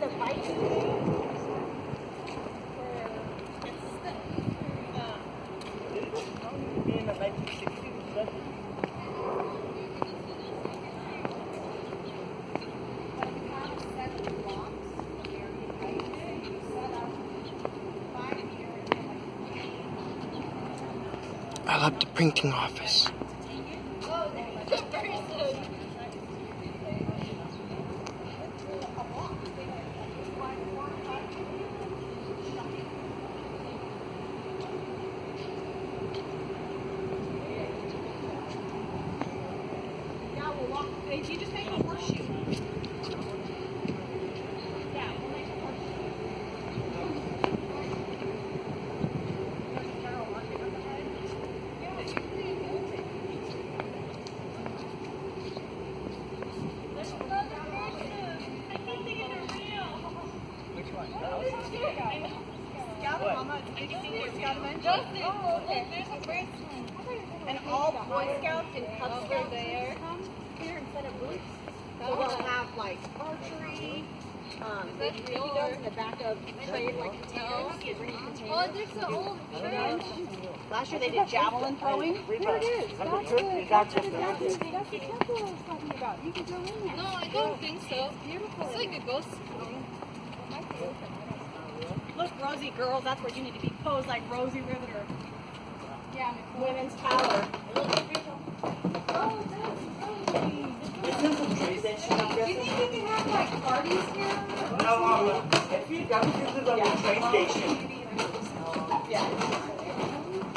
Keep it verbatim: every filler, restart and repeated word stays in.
the Viking thing? In the nineteen sixties, I love the printing office. Did you just make a horseshoe? Yeah, we'll make a horseshoe. There's another horseshoe. I think they're real. which one? Scout Mama, did you see what Scout mentioned? Justin, Oh, okay. there's a first one. And all Boy Scouts and Cub Over Scouts there. come here instead of boots. So we'll have like archery, um, that baby real dogs or- in the back of trade like containers. Get ready Oh, containers. there's the old church. Last year they did javelin throwing. There it is. That's the, that's what exactly, that's the temple I was talking about. You can go in there. No, I don't think so. It's like a ghost town. Look, Rosie girls, that's where you need to be posed like Rosie Riveter. Yeah, Women's Tower. Oh, that's Rosie. Is there some train station up Do there? you think you can have like parties here? No, um, if you got this is on the train station. Yeah.